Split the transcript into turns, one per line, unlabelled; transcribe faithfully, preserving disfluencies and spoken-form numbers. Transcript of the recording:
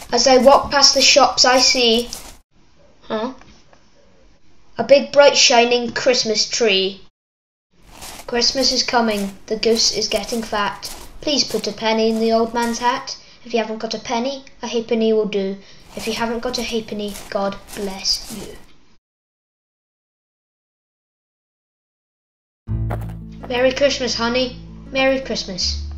As I walk past the shops I see, huh? A big bright shining Christmas tree. Christmas is coming, the goose is getting fat. Please put a penny in the old man's hat. If you haven't got a penny, a halfpenny will do. If you haven't got a halfpenny, God bless you. Merry Christmas, honey. Merry Christmas.